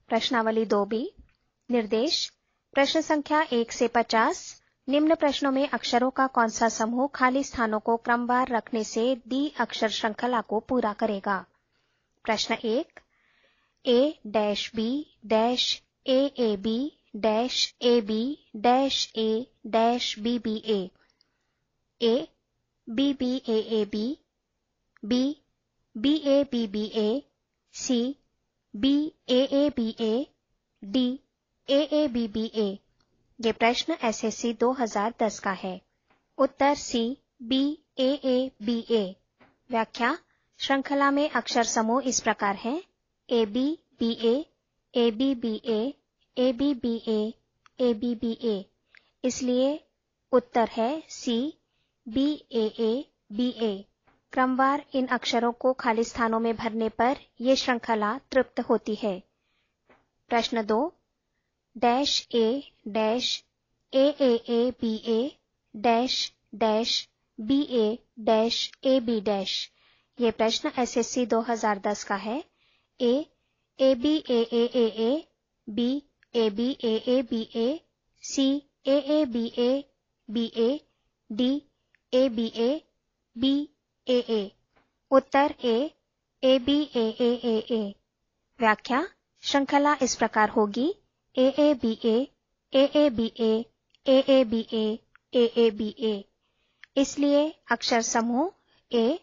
प्रश्नावली 2B। निर्देश प्रश्न संख्या 1 से 50। निम्न प्रश्नों में अक्षरों का कौन सा समूह खाली स्थानों को क्रमवार रखने से दी अक्षर श्रृंखला को पूरा करेगा। प्रश्न 1। A dash B dash AAB dash AB dash A dash BBA। A BBAAB B BABBA C BAABA D AABBA। ये प्रश्न SSC 2010 का है। उत्तर C BAABA। व्याख्या श्रृंखला में अक्षर समूह इस प्रकार हैं: ABBA ABBA ABBA ABBA। इसलिए उत्तर है C BAABA। क्रमवार इन अक्षरों को खाली स्थानों में भरने पर यह श्रृंखला तृप्त होती है। प्रश्न 2। Dash A dash AAABA dash dash BA dash AB dash. ये प्रश्न SSC 2010 का है। A ABAAA B ABAABA C AABABA D ABA BAA। Uttar A ABAAA। व्याख्या श्रृंखला इस प्रकार होगी: AABA AABA AABA AABA। इसलिए अक्षर समूह A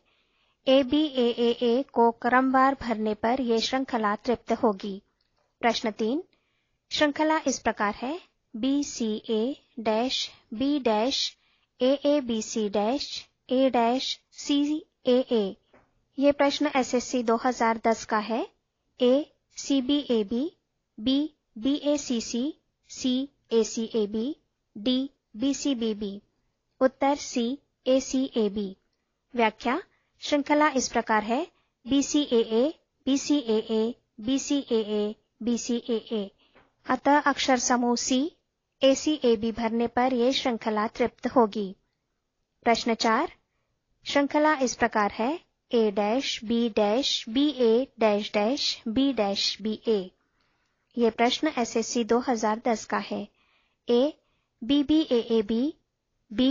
ABAAA को क्रमवार भरने पर यह श्रृंखला तृप्त होगी। प्रश्न 3। श्रृंखला इस प्रकार है: BCA dash B dash AABC dash A dash CAA। ये प्रश्न SSC 2010 का है। A CBAB B BACC C ACAB D BCBB। Uttar C ACAB। व्याख्या श्रृंखला इस प्रकार है: BCAA BCAA BCAA BCAA। अतः अक्षर समूह C ACAB भरने पर यह श्रृंखला तृप्त होगी। प्रश्न 4। श्रृंखला इस प्रकार है: A dash B dash BA dash dash B dash BA। यह प्रश्न SSC 2010 का है। A BBAAB B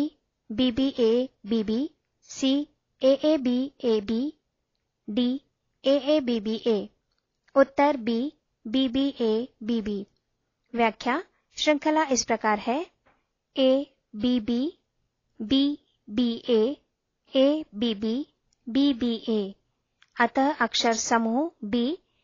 BBABB C AABAB D AABBA। Uttar B BBABB। व्याख्या श्रृंखला इस प्रकार है: A BB B BA A BB BBA। अतः अक्षर समूह B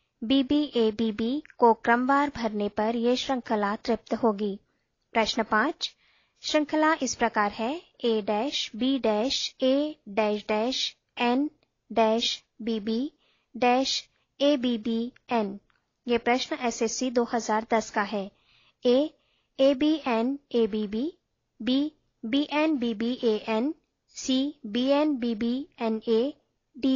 BBABB को क्रमवार भरने पर यह श्रृंखला तृप्त होगी। प्रश्न 5। श्रृंखला इस प्रकार है: A dash B dash A dash dash N dash BB dash ABB N। ये प्रश्न SSC 2010 का है। A ABN ABB B BN BBAN C BN BBNA D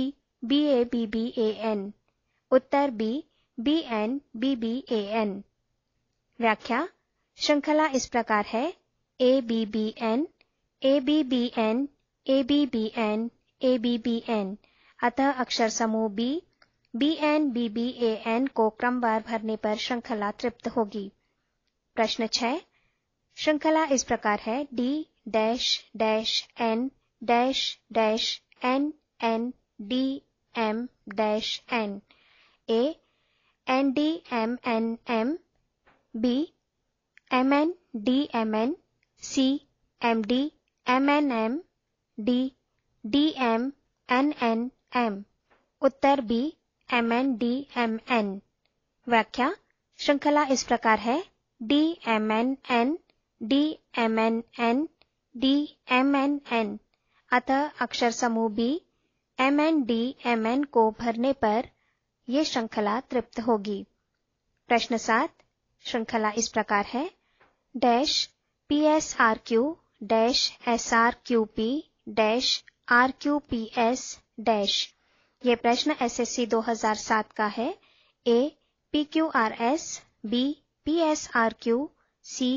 BABBAN। Uttar B BN BBAN। व्याख्या श्रृंखला इस प्रकार है: ABBN ABBN ABBN ABBN। अतः अक्षर समूह B BN BBAN को क्रमवार भरने पर श्रृंखला तृप्त होगी। प्रश्न 6। श्रृंखला इस प्रकार है: D dash dash N dash dash N N D M dash N। A ND MN M B MN D MN C MD MN M D DM NN M। उत्तर B MN D MN। व्याख्या श्रृंखला इस प्रकार है: D MN N D MN N D MN N। अतः अक्षर समूह B MN D MN को भरने पर यह श्रृंखला तृप्त होगी। प्रश्न 7। श्रृंखला इस प्रकार है: dash PSRQ dash SRQP dash RQPS dash. ये प्रश्न SSC 2007 का है। A PQRS B PSRQ C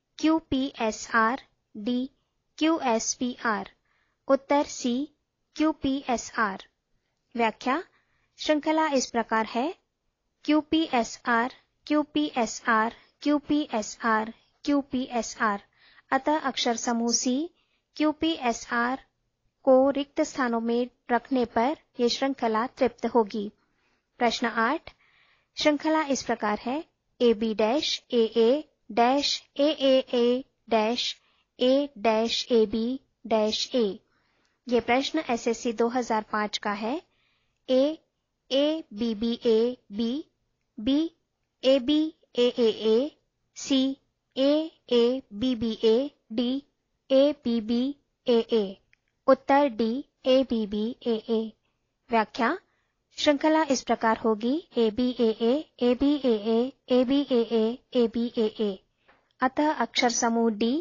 QPSR D QSPR। Uttar C QPSR। व्याख्या श्रृंखला इस प्रकार है: QPSR QPSR, QPSR, QPSR। अतः अक्षर समूह सी QPSR को रिक्त स्थानों में रखने पर यह श्रृंखला तृप्त होगी। प्रश्न 8। श्रृंखला इस प्रकार है AB dash AA dash AAA dash A dash AB dash A। ये प्रश्न SSC 2005 का है। A BBA B, B AB AAA, C BBA D, ABB AA। Uttar D ABB AA। व्याख्या श्रृंखला इस प्रकार होगी ABAA ABAA ABAA ABAA। अतः अक्षर समूह D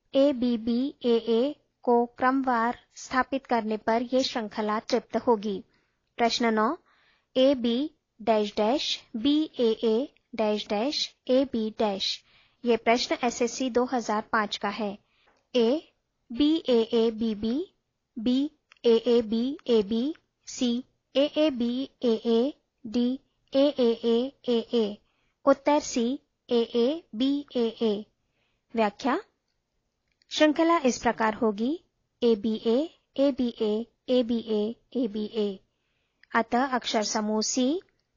ABBAA को क्रमवार स्थापित करने पर यह श्रृंखला तृप्त होगी। प्रश्न 9। AB dash dash BAA dash dash AB dash. ये प्रश्न SSC 2005 का है। A BAA BB, B AAB AB, C AAB AA, D AAA AA। Uttar C AAB AA। व्याख्या श्रृंखला इस प्रकार होगी ABA ABA ABA ABA। अतः अक्षर समूह C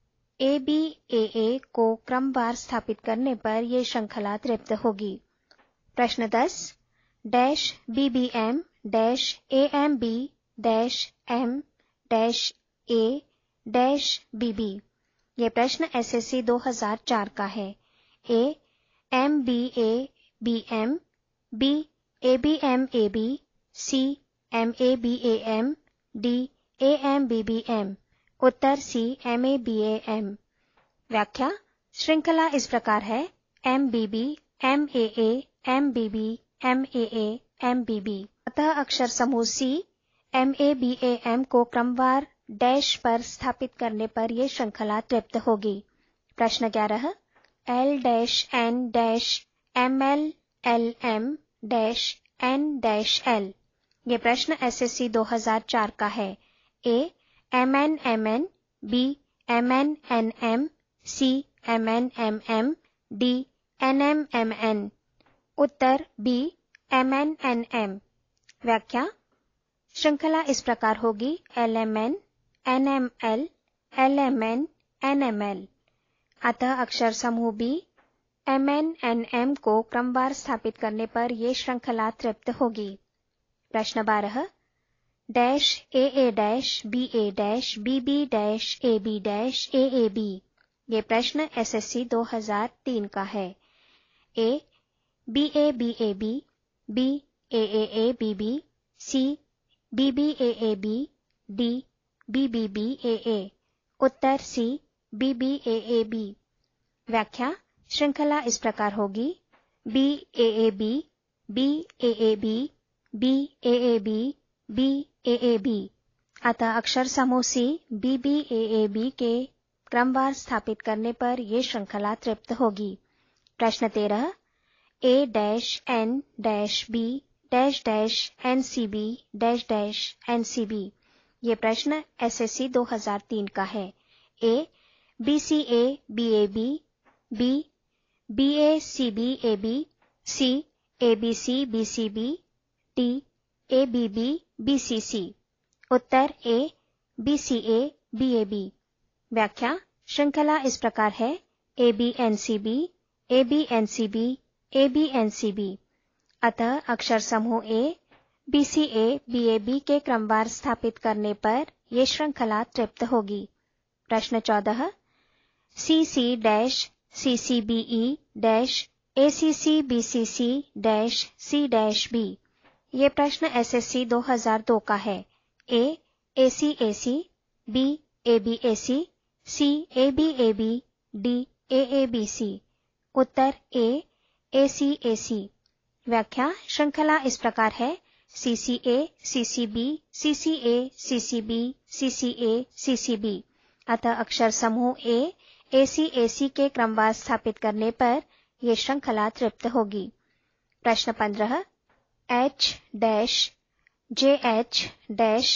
ABAA को क्रमवार स्थापित करने पर यह श्रृंखला तृप्त होगी। प्रश्न 10। Dash BBM dash AMB dash M dash A dash BB। यह प्रश्न SSC 2004 का है। A MBA BM, B ABM AB, C MABAM, D AMBBM। Uttar C MABAM। व्याख्या श्रृंखला इस प्रकार है MBB MAA MBB MAA MBB। अतः अक्षर समूह C MABAM को क्रमवार डैश पर स्थापित करने पर यह श्रृंखला तृप्त होगी। प्रश्न 11। L dash N dash ML LM dash N dash L। ये प्रश्न SSC 2004 का है। A MN MN, B MN NM, C MN MM, D NM MN। Uttar B MN NM। व्याख्या श्रृंखला इस प्रकार होगी LMN NML LMN NML। अतः अक्षर समूह B MN NM को क्रमवार स्थापित करने पर यह श्रृंखला तृप्त होगी। प्रश्न 12। Dash AA dash BA dash BB dash AB dash AAB। ये प्रश्न SSC 2003 का है। A BA BAB, B AAA BB, C BBAAB, D BBB AA। Uttar C BBAAB। व्याख्या श्रृंखला इस प्रकार होगी BAAB BAAB BAAB BAAB। अतः अक्षर समूह C BBAAB के क्रमवार स्थापित करने पर यह श्रृंखला तृप्त होगी। प्रश्न 13। A dash N dash B dash dash NCB dash dash NCB। ये प्रश्न SSC 2003 का है। A BCA BAB, B BACB AB, C ABC BCB, D ABB BCC। Uttar A BCA BAB। व्याख्या श्रृंखला इस प्रकार है ABNCB ABNCB ABNCB। अतः अक्षर समूह A BCA BAB के क्रमवार स्थापित करने पर यह श्रृंखला तृप्त होगी। प्रश्न 14। CC dash CCBE dash ACC BCC dash C dash B। ये प्रश्न SSC 2002 का है। A ACAC, B ABAC, C ABAB, D AABC। Uttar A ACAC। व्याख्या श्रृंखला इस प्रकार है CCA CCB CCA CCB CCA CCB। अतः अक्षर समूह A ACAC के क्रमवार स्थापित करने पर यह श्रृंखला तृप्त होगी। प्रश्न 15। H dash JH dash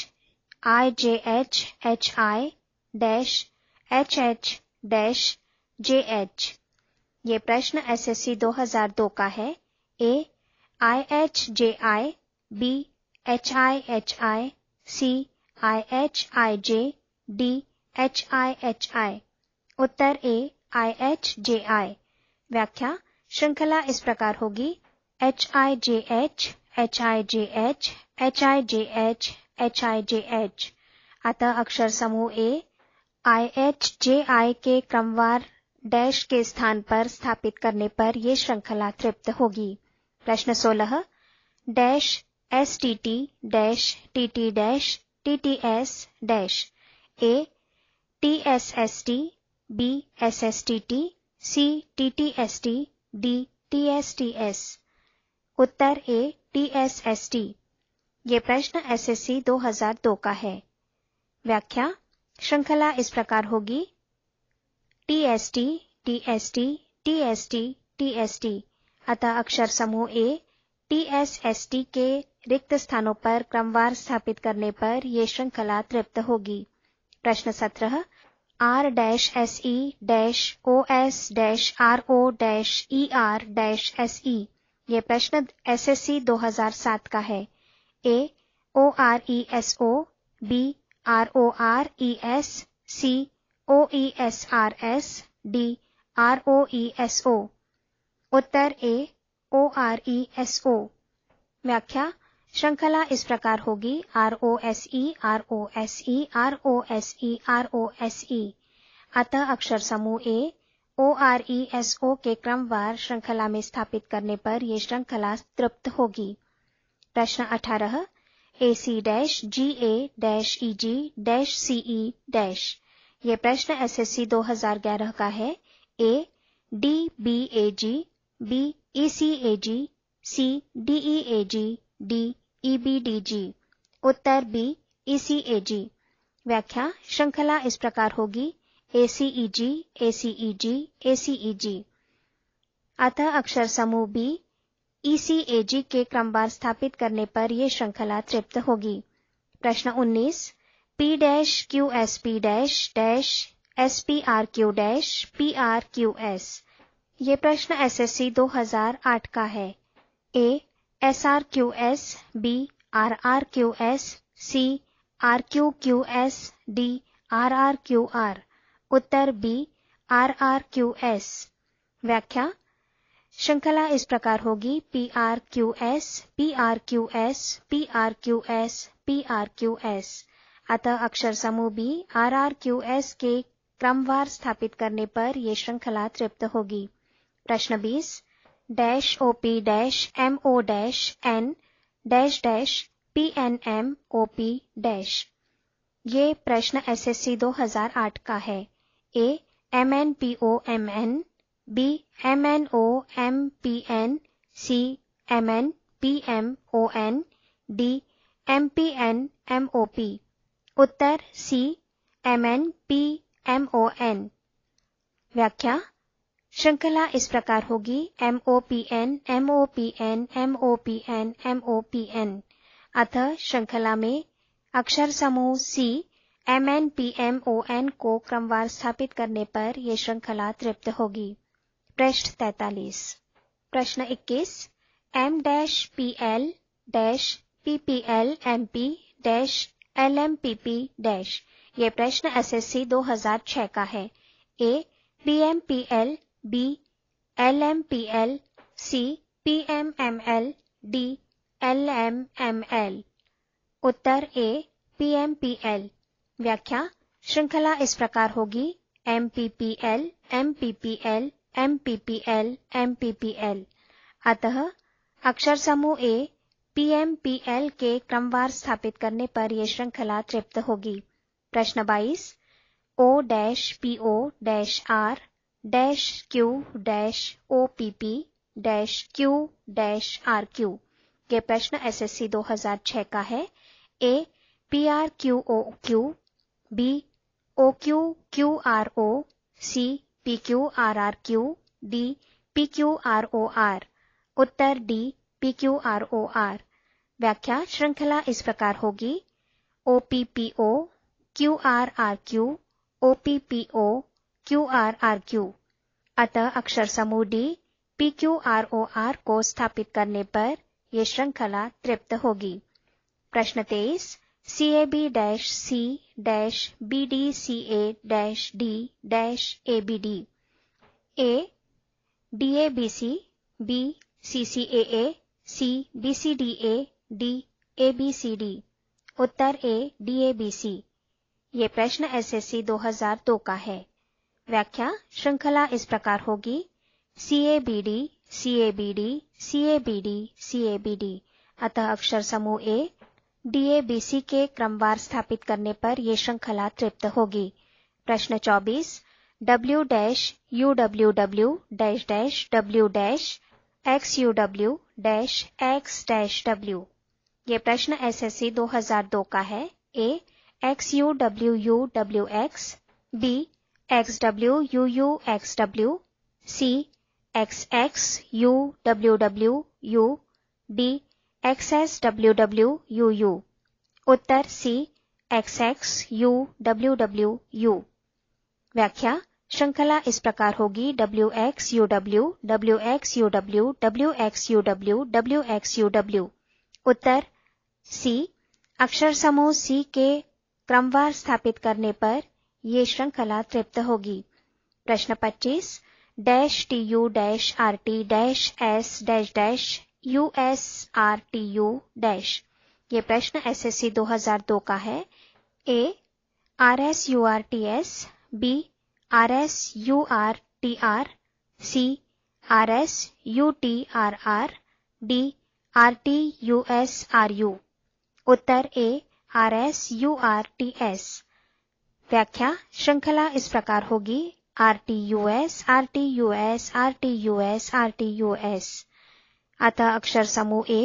IJH HI dash HH dash JH। ये प्रश्न एसएससी 2002 का है। ए IHJI, B HIHI, C IHIJ, D HIHI। उत्तर ए IHJI। व्याख्या श्रृंखला इस प्रकार होगी HIJH, HIJH, HIJH, HIJH। अतः अक्षर समूह ए IHJI के क्रमवार डैश के स्थान पर स्थापित करने पर ये श्रृंखला तृप्त होगी। प्रश्न 16 dash STT dash TT dash TTS dash. A TSST, B SSTT, C TTST, D TSTS। उत्तर ए TSST। ये प्रश्न एसएससी 2002 का है। व्याख्या श्रृंखला इस प्रकार होगी TST, TST, TST, TST। अतः अक्षर समूह ए TSST के रिक्त स्थानों पर क्रमवार स्थापित करने पर ये श्रृंखला तृप्त होगी। प्रश्न 17 R-SE OS ER-SE। ये प्रश्न एसएससी 2007 का है। ए ORESO, B RORES, C OESRS, D ROESO। उत्तर ए ORESO। व्याख्या श्रृंखला इस प्रकार होगी ROSE ROSE ROSE ROSE। अतः अक्षर समूह ए ORESO के क्रमवार श्रृंखला में स्थापित करने पर यह श्रृंखला तृप्त होगी। प्रश्न 18 AC-GA-EG-CE-। ये प्रश्न एसएससी 2011 का है। A DBAG, B ECAG, C DEAG, D EBDG। उत्तर बी ECAG। व्याख्या श्रृंखला इस प्रकार होगी ACEG ACEG ACEG। अतः अक्षर समूह बी ECAG के क्रमवार स्थापित करने पर यह श्रृंखला तृप्त होगी। प्रश्न 19 P-QSP SPRQ PRQS। ये प्रश्न एसएससी 2008 का है। A SRQS, B RRQS, C RQQS, D RRQR। उत्तर बी RRQS। व्याख्या श्रृंखला इस प्रकार होगी PRQS PRQS PRQS PRQS। अतः अक्षर समूह बी RRQS के क्रमवार स्थापित करने पर यह श्रृंखला तृप्त होगी। प्रश्न 20 OP MO N PNM OP। ये प्रश्न एसएससी 2008 का है। ए MNPO MN, B MNO MPN, C MNPM ON, D MPN MOP। Uttar C MNPM ON। व्याख्या श्रृंखला इस प्रकार होगी MOPN MOPN MOPN MOPN। अतः श्रृंखला में अक्षर समूह C MNPM ON को क्रमवार स्थापित करने पर यह श्रृंखला तृप्त होगी। पृष्ठ 43। प्रश्न 21 M-PL PPL MP LMPP। यह प्रश्न एसएससी 2006 का है। ए PMPL, B LMPL, C PMML, D LMML। उत्तर ए PMPL। व्याख्या श्रृंखला इस प्रकार होगी MPPL MPPL MPPL MPPL। अतः अक्षर समूह ए PMPL के क्रमवार स्थापित करने पर यह श्रृंखला तृप्त होगी। प्रश्न 22 O-PO R Q OPP Q RQ। ये प्रश्न एसएससी 2006 का है। A PRQOQ, B OQQRO, C PQRRQ, D PQROR। उत्तर डी PQROR। व्याख्या श्रृंखला इस प्रकार होगी OPPO QRRQ OPPO QRRQ। अतः अक्षर समूह डी PQROR को स्थापित करने पर ये श्रृंखला तृप्त होगी। प्रश्न 23 CAB-C-BDCA-D-ABD A DABC B CCAA C BCDA D ABCD Uttar A DABC। ये प्रश्न SSC 2002 का है। व्याख्या श्रृंखला इस प्रकार होगी CABD CABD CABD CABD अतः अक्षर समूह A DABC के क्रमवार स्थापित करने पर ये श्रृंखला तृप्त होगी। प्रश्न 24 W-UWW-W-XUW-X-W ये प्रश्न SSC 2002 का है। A XUWUWX B XWUUXW C XXUWWU D XSWWUU Uttar C XXUWWU। व्याख्या श्रृंखला इस प्रकार होगी WXUW WXUW WXUW WXUW उत्तर C। अक्षर समूह C के क्रमवार स्थापित करने पर ये श्रृंखला तृप्त होगी। प्रश्न 25 -TU-RT-S-USRTU ये प्रश्न SSC 2002 का है। A RSURTS B RSURTR C RSUTRR D RTUSRU Uttar A RSURTS। व्याख्या श्रृंखला इस प्रकार होगी RTUS RTUS RTUS RTUS अतः अक्षर समूह A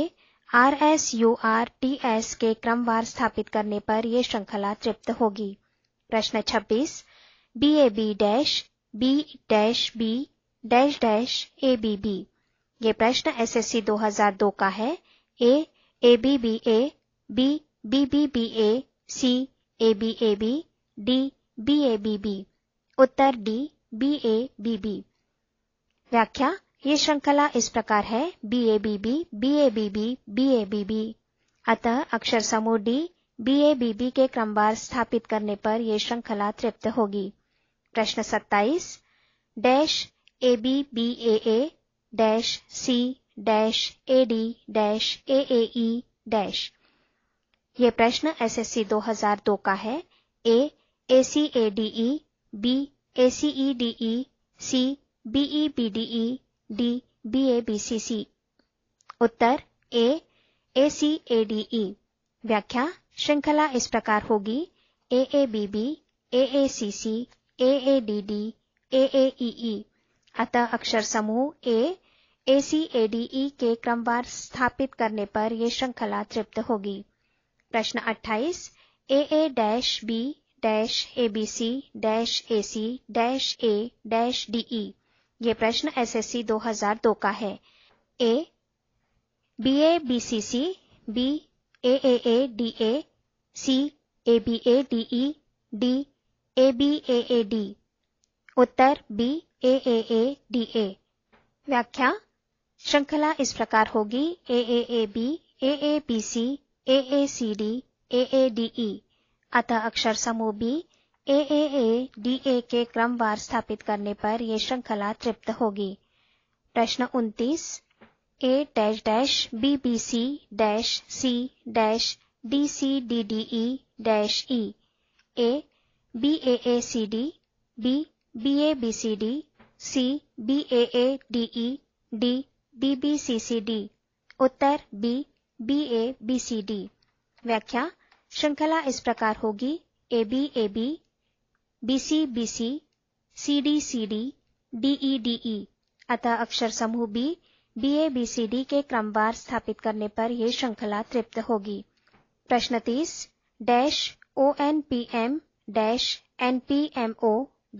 RSURTS के क्रमवार स्थापित करने पर यह श्रृंखला तृप्त होगी। प्रश्न 26 BAB-B-B-ABB ये प्रश्न SSC 2002 का है। A ABBA B BBBA C ABAB D BABB Uttar D BABB। व्याख्या ये श्रृंखला इस प्रकार है BABB BABB BABB अतः अक्षर समूह D BABB के क्रमवार स्थापित करने पर यह श्रृंखला तृप्त होगी। प्रश्न 27 -ABBAA -C -AD -AAE ये प्रश्न SSC 2002 का है। A ACADE B ACEDE C BEBDE D BABCC Uttar A ACADE। व्याख्या श्रृंखला इस प्रकार होगी AABB AACC AADD AAEE अतः अक्षर समूह A ACADE के क्रमवार स्थापित करने पर यह श्रृंखला तृप्त होगी। प्रश्न 28 AA-ABC-AC-A-DE ये प्रश्न SSC 2002 का है। A BABCC B AAADA C ABADE D ABAAD Uttar B AAADA। व्याख्या श्रृंखला इस प्रकार होगी AAAB AABC AACD AADE अतः अक्षर समूह B AAADA के क्रमवार स्थापित करने पर यह श्रृंखला तृप्त होगी। प्रश्न 29 A-C-C-DCDDE-E A BAACD B BABCD C BAADE D BBCCD Uttar B BABCD। व्याख्या श्रृंखला इस प्रकार होगी ABAB BCBC CDCD DEDE अतः अक्षर समूह B BABCD के क्रमवार स्थापित करने पर यह श्रृंखला तृप्त होगी। प्रश्न 30 -ONPM -NPMO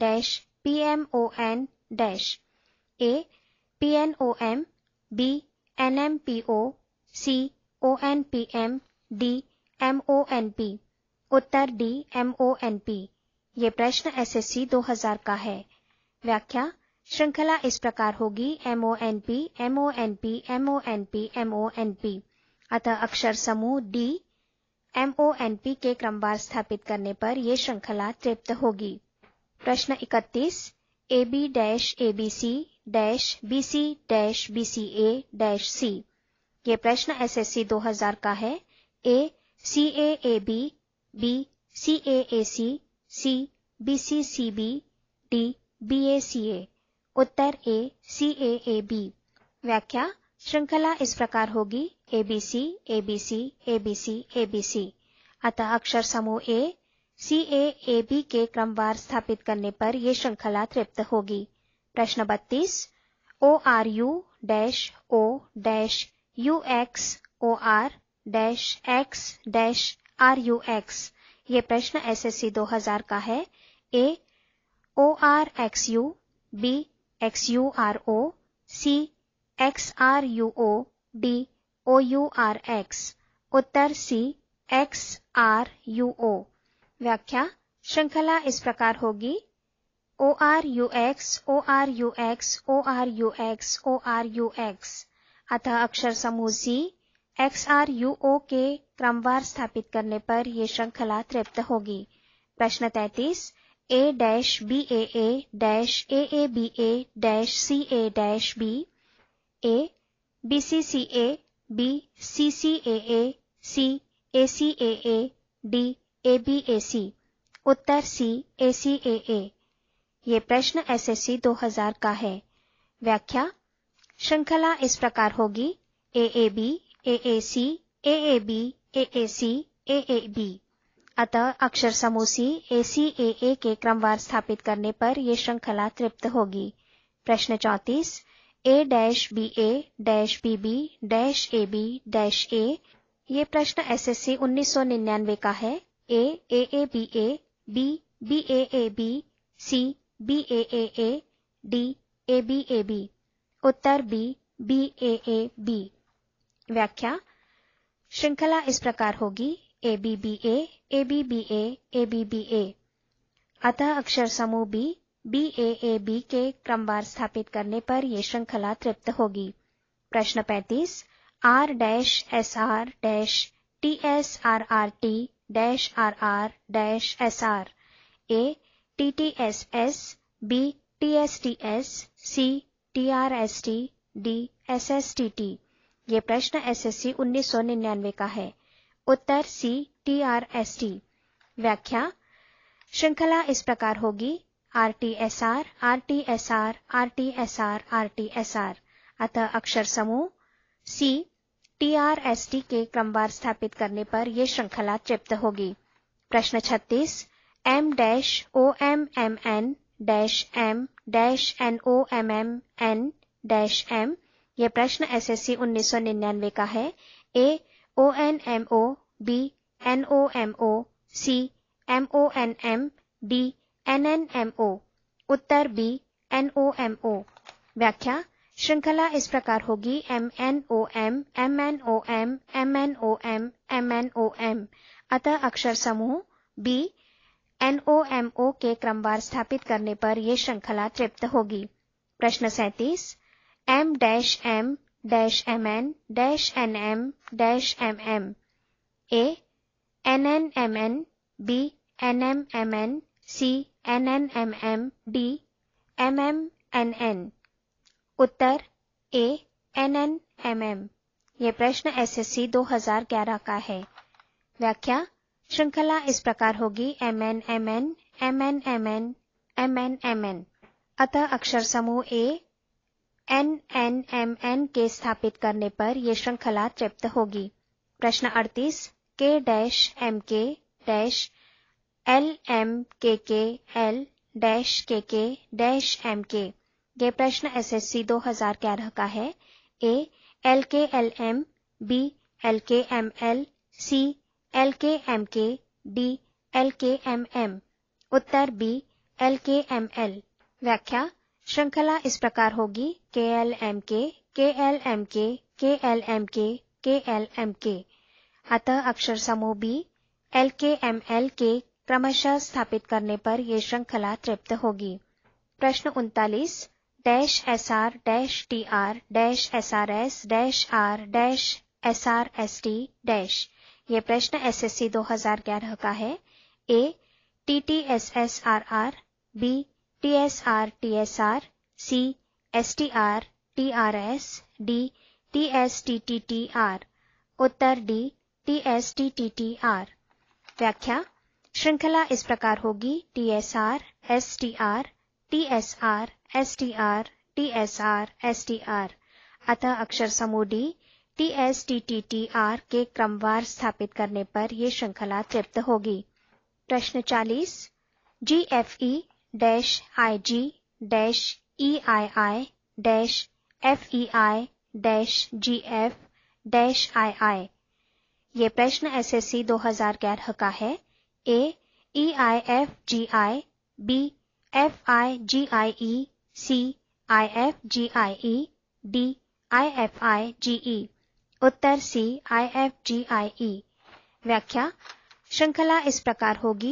-PMON A PNOM B NMPO C ONPM D MONP Uttar D MONP ये प्रश्न SSC 2000 का है। व्याख्या श्रृंखला इस प्रकार होगी MONP MONP MONP MONP। अतः अक्षर समूह D MONP के क्रमवार स्थापित करने पर यह श्रृंखला तृप्त होगी। प्रश्न 31 AB-ABC BC-BCA C। ये प्रश्न SSC 2000 का है। A CAAB B CAAC C BCCB D BACA। Uttar A CAAB। व्याख्या श्रृंखला इस प्रकार होगी ABC ABC ABC ABC। अतः अक्षर समूह A CAAB के क्रमवार स्थापित करने पर यह श्रृंखला तृप्त होगी। प्रश्न 32 ORU O UX OR X RUX। ये प्रश्न SSC 2000 का है। A ORXU B XURO C XRUO D OURX। Uttar C XRUO। व्याख्या श्रृंखला इस प्रकार होगी ORUX ORUX ORUX ORUX। अतः अक्षर समूह C XRUO के क्रमवार स्थापित करने पर यह श्रृंखला तृप्त होगी। प्रश्न 33 A-BAA AABA CA-B A BCCA B CCAA C ACAA D ABAC। Uttar C ACAA। ये प्रश्न SSC 2000 का है। व्याख्या श्रृंखला इस प्रकार होगी AAB AAC AAB AAC AAB। अतः अक्षर समूह C ACAA के क्रमवार स्थापित करने पर यह श्रृंखला तृप्त होगी। प्रश्न 34 A-BA BB AB A। ये प्रश्न SSC 1999 का है। A AABA B BAAB C BAAA D ABAB। Uttar B BAAB। व्याख्या श्रृंखला इस प्रकार होगी ABBA ABBA ABBA। अतः अक्षर समूह B BAAB के क्रमवार स्थापित करने पर यह श्रृंखला तृप्त होगी। प्रश्न 35 R-SR TSRRT RR SR A TTSS B TSTS C TRST D SSTT। ये प्रश्न SSC 1999 का है। उत्तर C TRST। व्याख्या श्रृंखला इस प्रकार होगी RTSR RTSR RTSR RTSR। अतः अक्षर समूह C TRST के क्रमवार स्थापित करने पर यह श्रृंखला तृप्त होगी। प्रश्न 36 M-OMMN M-NOMMN M। यह प्रश्न SSC 1999 का है। A ONMO B NOMO C MONM D NNMO। Uttar B NOMO। व्याख्या श्रृंखला इस प्रकार होगी MNOM MNOM MNOM MNOM। अतः अक्षर समूह B NOMO के क्रमवार स्थापित करने पर यह श्रृंखला तृप्त होगी। प्रश्न 37 M-M MN NM MM A NNMN B NMMN C NNMM D MMNN। Uttar A NNMM। यह प्रश्न SSC 2011 का है। व्याख्या श्रृंखला इस प्रकार होगी MNMN MNMN MNMN। अतः अक्षर समूह A NNMN के स्थापित करने पर यह श्रृंखला तृप्त होगी। प्रश्न 38 K-MK LMKK L KK MK। यह प्रश्न SSC 2011 का है। A LKLM B LKML C LKMK D LKMM। Uttar B LKML। व्याख्या श्रृंखला इस प्रकार होगी KLMK KLMK KLMK KLMK। अतः अक्षर समूह B LKML के क्रमशः स्थापित करने पर यह श्रृंखला तृप्त होगी। प्रश्न 39 dash SR dash TR dash SRS dash R dash SRST dash. ये प्रश्न SSC 2011 का है। A TTSSRR, B TSR TSR, C STR TRS, D TSTTTR। Uttar D TSTTTR। व्याख्या श्रृंखला इस प्रकार होगी TSR STR TSR STR TSR STR। अतः अक्षर समूह D TSTTTR के क्रमवार स्थापित करने पर यह श्रृंखला तृप्त होगी। प्रश्न 40 GFE dash IG dash EII dash FEI dash GF dash II। ये प्रश्न SSC 2011 का है। A EIFGI, B FIGIE, C IFGIE, D IFIGE। Uttar C IFGIE। व्याख्या श्रृंखला इस प्रकार होगी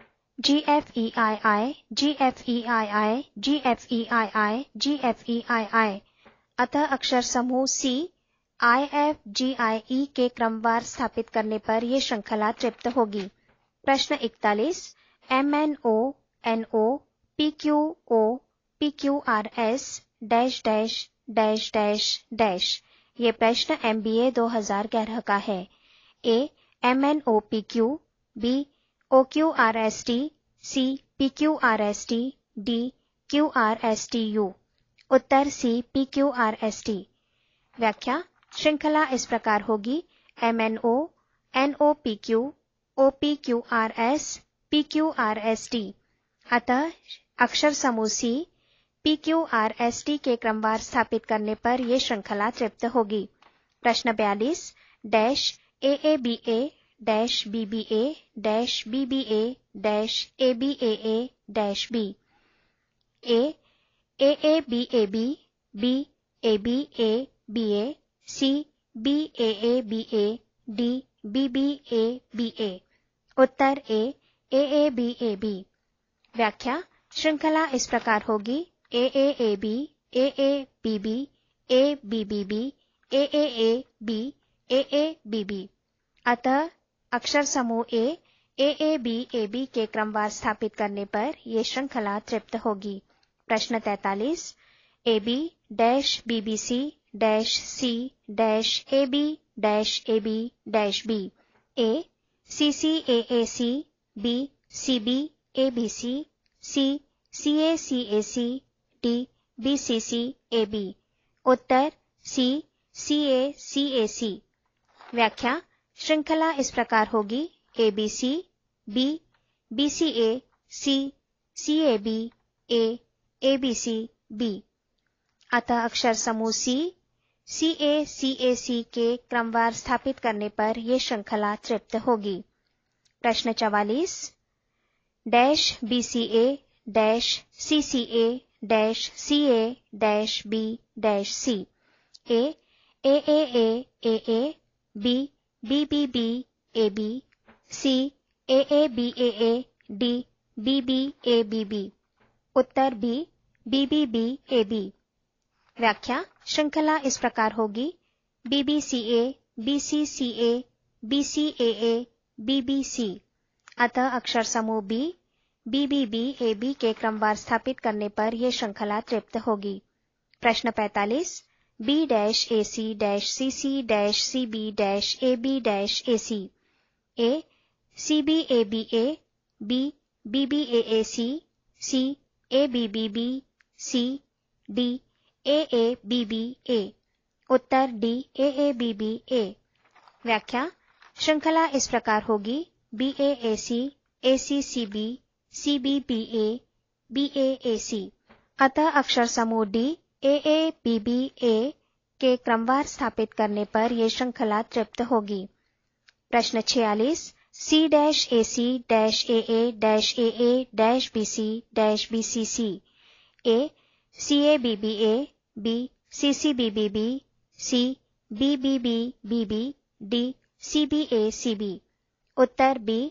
GFEII GFEII GFEII GFEII। अतः अक्षर समूह C IFGIE के क्रमवार स्थापित करने पर यह श्रृंखला तृप्त होगी। प्रश्न 41 MNO NO PQO PQRS dash dash dash dash dash. ये प्रश्न MBA 2011 का है। A MNOPQ, B OQRST, C PQRST, D QRSTU। Uttar C PQRST। व्याख्या श्रृंखला इस प्रकार होगी MNO NOPQ OPQRS PQRST। अतः अक्षर समूह C PQRST के क्रमवार स्थापित करने पर यह श्रृंखला तृप्त होगी। प्रश्न 42 dash AABA dash BBA dash BBA dash ABAA dash B। A AABAB, B ABABA, C BAABA, D BBABA। उत्तर A AABAB। व्याख्या श्रृंखला इस प्रकार होगी AAAB AABB ABBB AAAB AABB। अतः अक्षर समूह A AABAB के क्रमवार स्थापित करने पर यह श्रृंखला तृप्त होगी। प्रश्न 43 AB dash BBC dash C dash AB dash AB dash B। A CCAAC, B CBABC, C CACAC, D BCCAB। उत्तर C CACAC। व्याख्या श्रृंखला इस प्रकार होगी ABC B BCA C CAB A ABC B। अतः अक्षर समूह C CACAC के क्रमवार स्थापित करने पर यह श्रृंखला तृप्त होगी। प्रश्न 44 dash BCA dash CCA dash CA dash B dash C। A AAA AA, B BBB AB, C AABAA, D BBABB। उत्तर B BBBAB। व्याख्या श्रृंखला इस प्रकार होगी BBCA BCCA BCAA BBC। अतः अक्षर समूह B BBBAB के क्रमवार स्थापित करने पर यह श्रृंखला तृप्त होगी। प्रश्न 45 B dash AC dash CC dash CB dash AB dash AC। A CBABA, B BBAAC, C ABBB, C D AABBA। उत्तर D AABBA। व्याख्या श्रृंखला इस प्रकार होगी BAAC ACCB CBBA BAAC। अतः अक्षर समूह D AABBA के क्रमवार स्थापित करने पर यह श्रृंखला तृप्त होगी। प्रश्न 46 C dash AC dash AA dash AA dash BC dash BCC। A CABBA, B CCBBB, C BBBBB, D CBACB। उत्तर B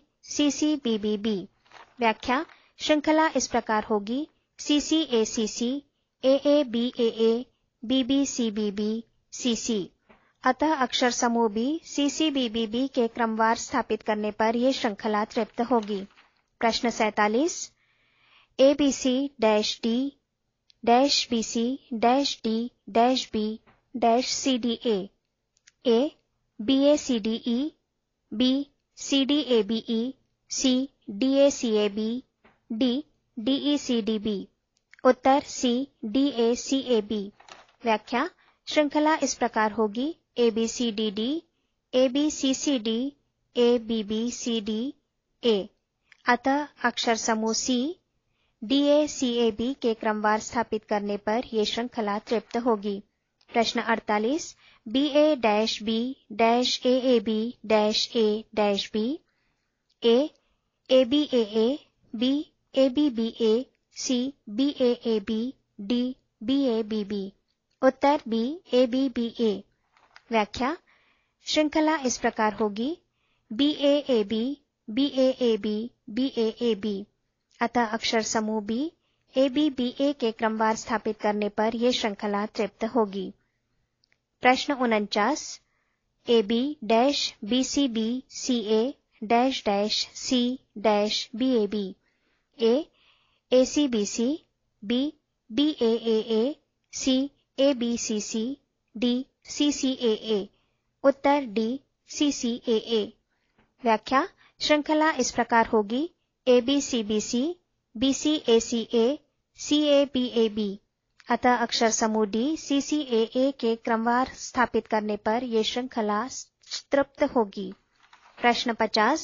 CCBBB। व्याख्या श्रृंखला इस प्रकार होगी CCACC AA BAA BB CBB CC। अतः अक्षर समूह B CC BBB के क्रमवार स्थापित करने पर यह श्रृंखला तृप्त होगी। प्रश्न 47 ABC -D -BC -D -B -CDA A BACDE B CDABE C DACAB D DECDB। Uttar C DACAB। व्याख्या श्रृंखला इस प्रकार होगी ABCDD ABCCD ABBCD A। अतः अक्षर समूह C DACAB के क्रमवार स्थापित करने पर यह श्रृंखला तृप्त होगी। प्रश्न 48 BA-B -AAB -A-B A ABAA B ABBA C BAAB D BABB। Uttar B ABBA। व्याख्या श्रृंखला इस प्रकार होगी BAAB BAAB BAAB। अतः अक्षर समूह B ABBA के क्रमवार स्थापित करने पर यह श्रृंखला तृप्त होगी। प्रश्न 49 AB -BCB CA -C -BAB A ACBC B BAAA C ABCC D CCAA। Uttar D CCAA। व्याख्या श्रृंखला इस प्रकार होगी ABCBC BCACA CABAB। अतः अक्षर समूह D CCAA के क्रमवार स्थापित करने पर यह श्रृंखला तृप्त होगी। प्रश्न 50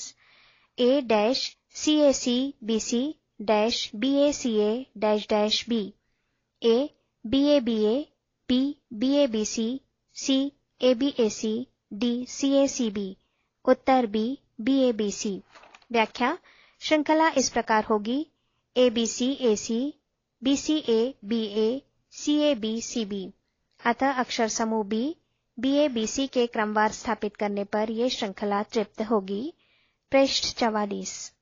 A-CAC BC BACA -B A BABA B BABC C ABAC D CACB। Uttar B BABC। व्याख्या श्रृंखला इस प्रकार होगी ABCAC BCA BA CAB CB। अतः अक्षर समूह B BABC के क्रमवार स्थापित करने पर यह श्रृंखला तृप्त होगी। पृष्ठ 44।